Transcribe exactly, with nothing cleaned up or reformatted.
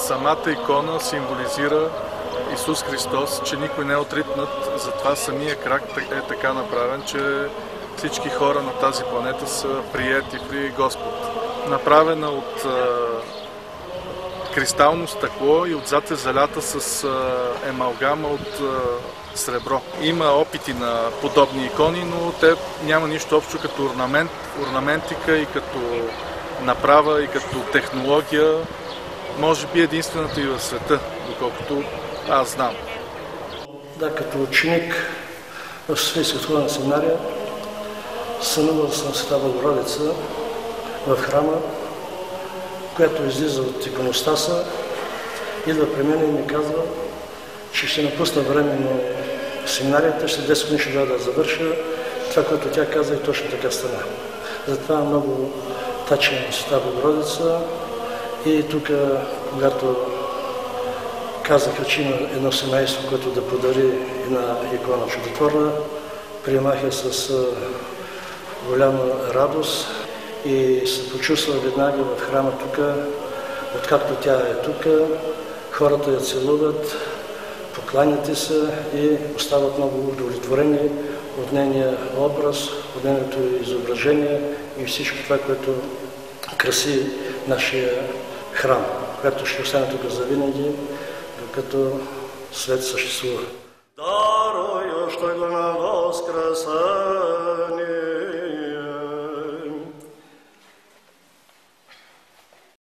самата икона символизира Исус Христос, че никой не е отритнат, затова самия крак е така направен, че всички хора на тази планета са приети при Господ. Направена от а, кристално стъкло и отзад е залята с а, емалгама от а, сребро. Има опити на подобни икони, но те няма нищо общо като орнамент, орнаментика и като направа и като технология. Може би единствената и в света, доколкото аз знам. Да, като ученик в Софийска духовна семинария сънувал съм Света Богородица в храма, която излиза от иконостаса, идва при мен и ми казва, че ще напусна временно семинарията, ще десет години ще да завърша. Това, което тя каза, и точно така стана. Затова много тачен Света Богородица. И тук, когато казаха, че има едно семейство, което да подари една икона чудотворна, приемах я с голяма радост и се почувства веднага в храма тук, откакто тя е тук, хората я целуват, покланят се и остават много удовлетворени от нейния образ, от нейното изображение и всичко това, което краси нашия храм, което ще остане тук завинаги, докато свет съществува. Даруй, що го на воскресение.